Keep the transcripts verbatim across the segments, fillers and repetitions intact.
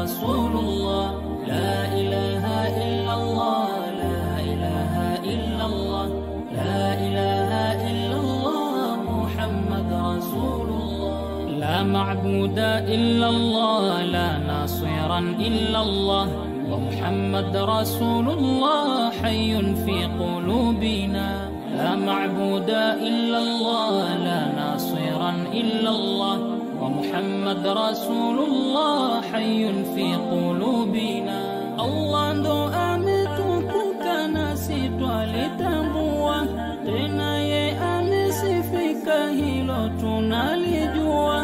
رسول الله لا إله إلا الله لا إله إلا الله لا إله إلا الله محمد رسول الله لا معبود إلا الله لا ناصرا إلا الله ومحمد رسول الله حي في قلوبنا لا معبود إلا الله لا ناصرا إلا الله ومحمد رسول الله حي في قلوبنا الله ndo ametukuka nasi twalitambua tena ye amesifika hilo tunalijua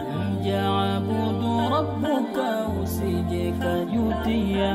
mjaabudu rabbuka usije kajutia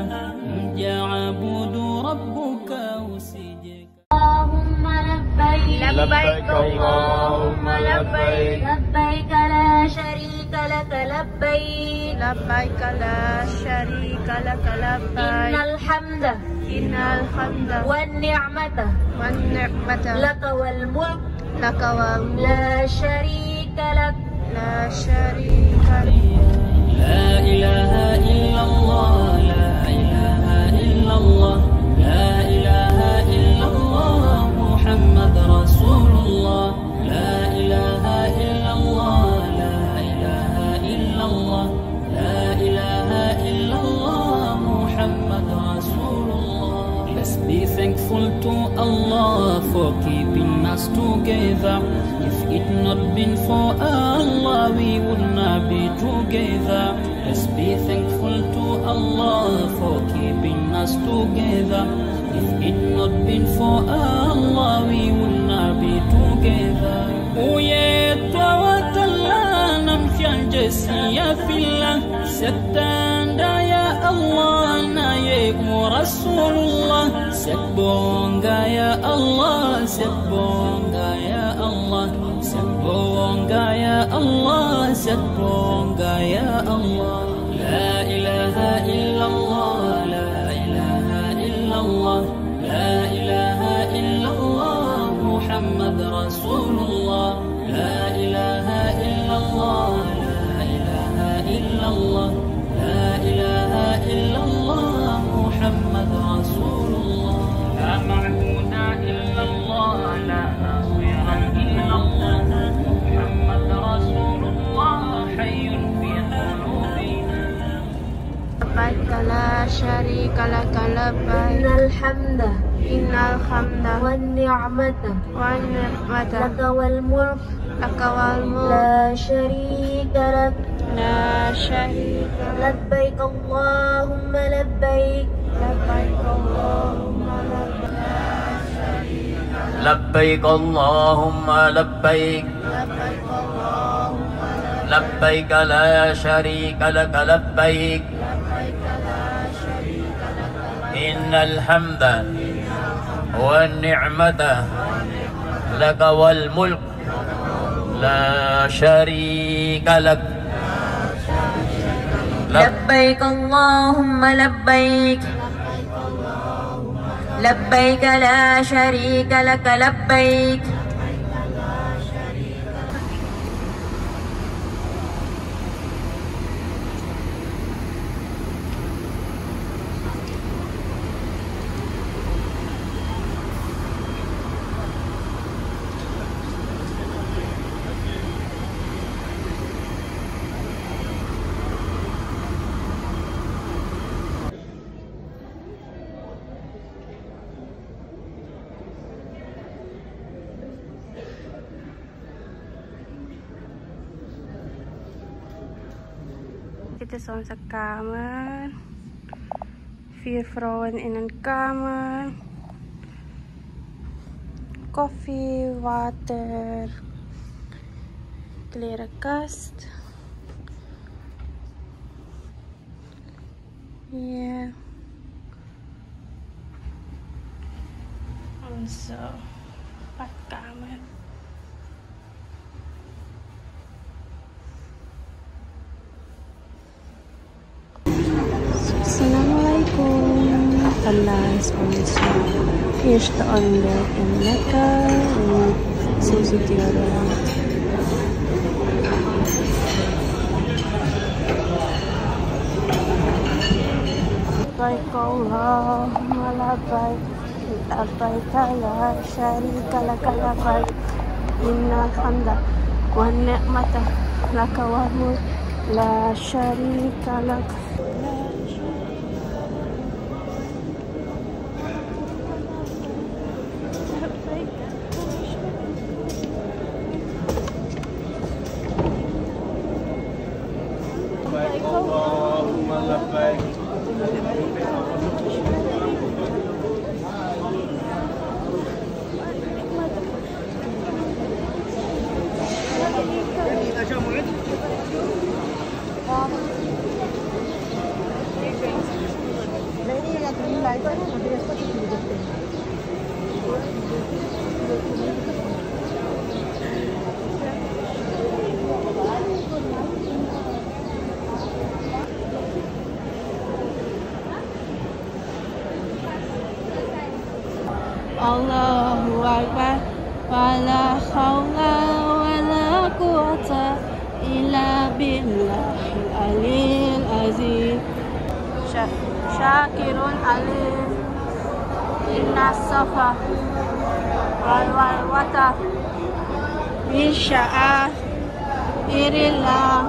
mjaabudu rabbuka usije Allahumma labbaik labbaik Allahumma labbaik labbaik la sharika lak labbaik labbaik la sharika lak labbaik innal hamda innal hamda wan ni'mata wan ni'mata lak wal mulk lak wal la sharika lak la sharika lak لا إله إلا الله لا إله إلا الله لا إله إلا الله محمد رسول الله لا إله إلا الله لا إله إلا الله لا إله إلا الله محمد رسول الله Let's be thankful to Allah for keeping us together. If it not been for Allah, we would not be together. Let's be thankful to Allah for keeping us together. If it not been for Allah, we would not be together. Uye twawatala namfianjesi ya fila setanda ya Allah na ye Rasulullah sebonga ya Allah sebonga ya Allah sebonga ya Allah sebonga ya Allah la ilaha illallah la ilaha illallah la ilaha illallah Muhammad Rasulullah la ilaha illallah la ilaha illallah la ilaha illallah Muhammad Rasulullah la ma'budu illallah la nasira illallah Muhammad Rasulullah hayyun fi qulubina labbaik la sharika lak labbaik innal hamda innal hamda wan ni'mata wan ni'mata lak wal mulk lak wal mulk la sharika lak la sharika lak labbaik Allahumma labbaik labbaik Allahumma labbaik labbaik Allahumma labbaik labbaik Allahumma labbaik la sharika lak labbaik labbaik la sharika lak innal hamda wan ni'mata lak wal mulk la sharika lak labbaik Allahumma labbaik labbaik la sharika lak labbaik Kita som sa kamer. Vier vrouwen in een kamer. Koffie, water, klerenkast. Ja. Onze badkamer. Assalamualaikum. Allah is also eerste ander in Mekka en zo ziet hij eruit. لبيك اللهم لبيك لبيك لا شريك لك لبيك إن الحمد والنعمة لك والملك لا شريك لك. Allahu Akbar, wala hawla wala quwwata illa billahil aliyil azim. Syakirun alim, inna safa wal walwata bisya'a irillah.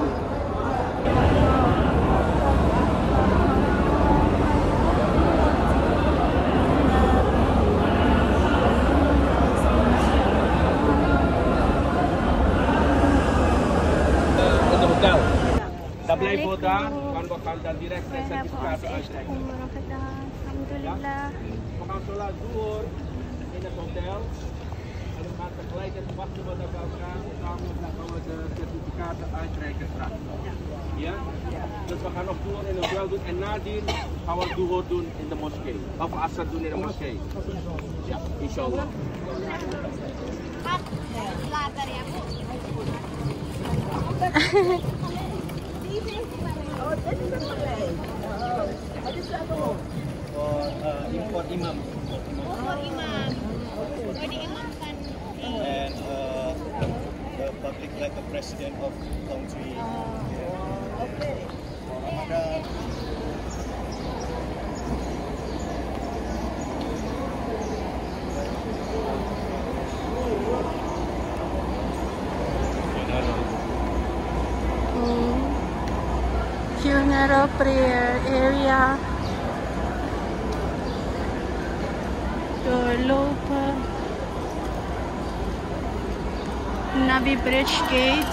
Dat blijft wel daar, maar we gaan dan direct de certificaten uitreiken. Alhamdulillah. We gaan zo laat door in het hotel. En we gaan tegelijkertijd wachten we dat we elkaar samen dan gaan we de certificaten uitreiken straks. Ja? Dus we gaan nog door in het hotel doen en nadien gaan we door doen in de moskee. Of asar doen in de moskee. Ja, inshallah. Later ya Bu. For uh, import imam. Umur imam. Oh, diimamkan. And uh, the public like the president of country. Okay. Ramadan. Funeral prayer area. Door lopen. Nabi Bridge Gate.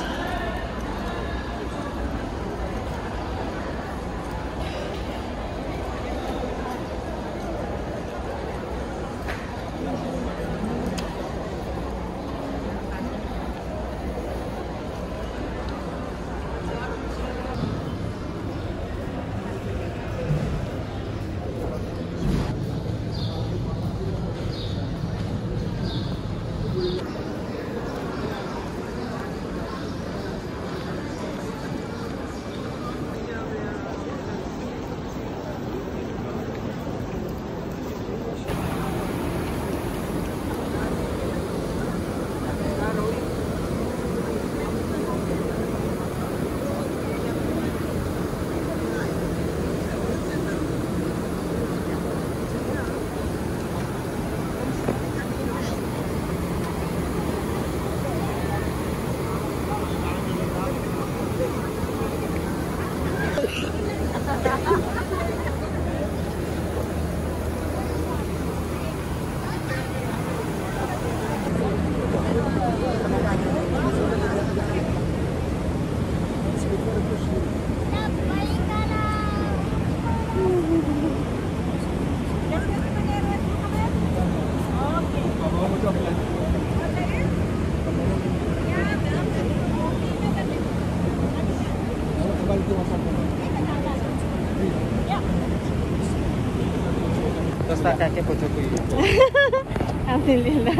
Terus tak kakek bojoku iki. Alhamdulillah.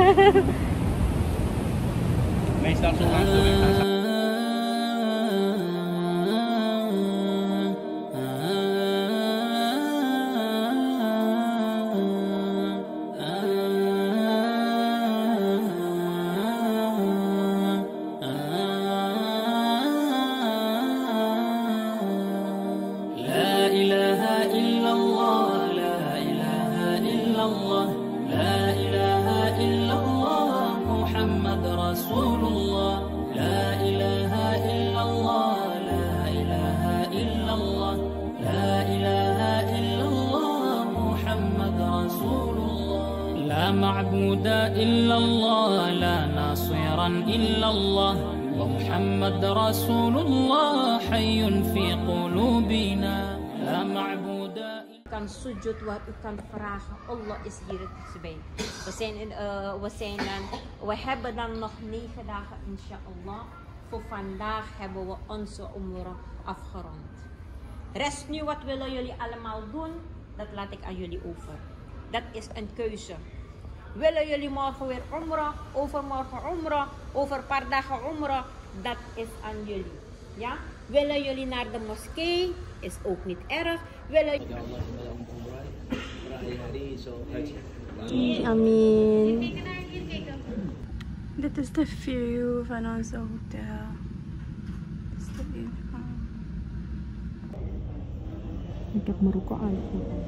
Mes langsung langsung. لا إله إلا الله معبود إلا الله لا ناصرا إلا الله ومحمد رسول الله حي في قلوبنا لا معبود. Kan sujud wat u kan vragen. Allah is hier bij. We zijn, in, uh, we zijn dan, we hebben dan nog negen dagen inshallah. Voor vandaag hebben we onze umrah afgerond. Rest nu, wat willen jullie allemaal doen? Dat laat ik aan jullie over. Dat is een keuze. Willen jullie morgen weer umrah, overmorgen umrah, over een paar dagen umrah? Dat is aan jullie. Ja? Willen jullie naar de moskee? Is ook niet erg. Willen Amin. Dit is de view van onze hotel. Dit is de ingang. Ik heb Marokko aangekomen.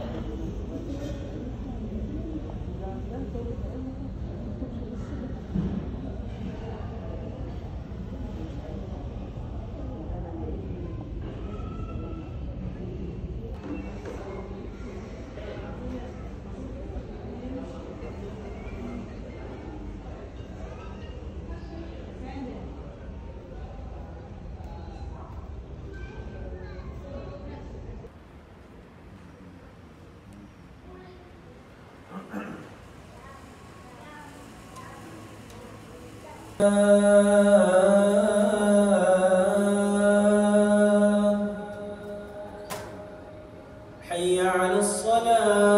حي على الصلاة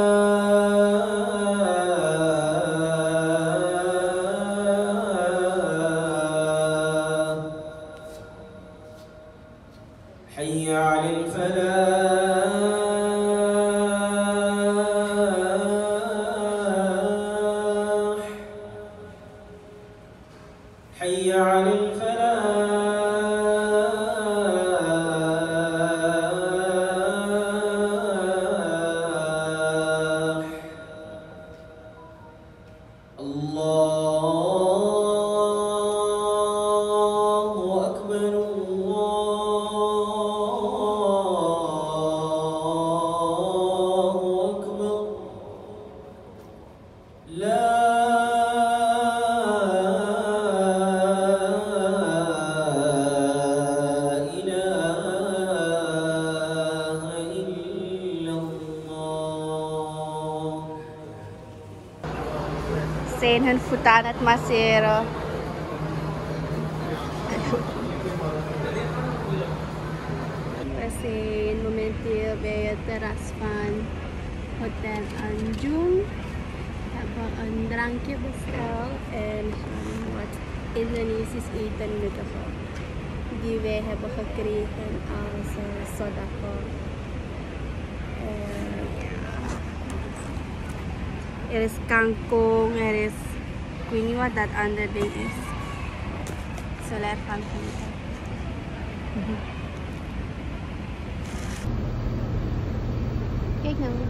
حي على الفلاح حي على الفلاح الله أكبر الله أكبر لا Zijn hun voet aan het masseren. We zijn momenteel bij het terras van Hotel Anjum. We hebben een drankje besteld en wat Indonesisch eten meegenomen. Die wij hebben gekregen als uh, sodako. Er is kangkong, er is, ik weet niet wat dat andere ding is. Ik zal ervan genieten. Kijk nou.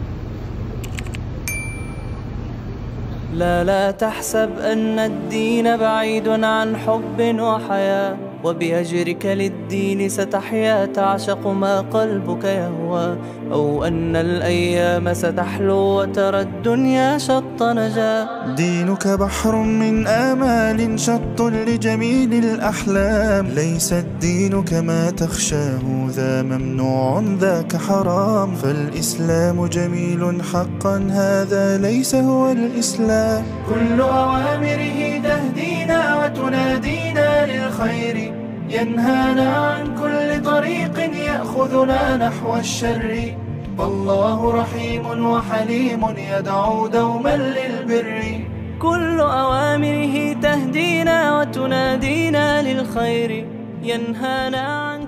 لا لا تحسب أن الدين بعيد عن حب وحياة وبهجرك للدين ستحيا تعشق ما قلبك يهوى أو أن الأيام ستحلو وترى الدنيا شط نجاة. دينك بحر من آمال شط لجميل الأحلام ليس الدين كما تخشاه ذا ممنوع ذاك حرام فالإسلام جميل حقا هذا ليس هو الإسلام. كل أوامره تهدينا وتنادينا للخير ينهانا عن كل طريق يأخذنا نحو الشر والله رحيم وحليم يدعو دوما للبر. كل أوامره تهدينا وتنادينا للخير ينهانا عن